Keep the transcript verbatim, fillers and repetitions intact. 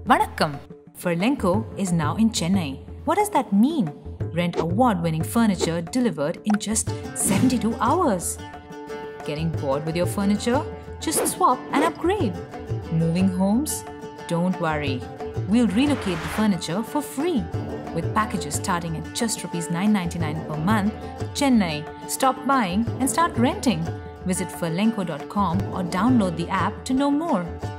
Vanakkam! Furlenco is now in Chennai. What does that mean? Rent award-winning furniture delivered in just seventy-two hours. Getting bored with your furniture? Just swap and upgrade. Moving homes? Don't worry. We'll relocate the furniture for free. With packages starting at just rupees nine ninety-nine per month, Chennai, stop buying and start renting. Visit furlenco dot com or download the app to know more.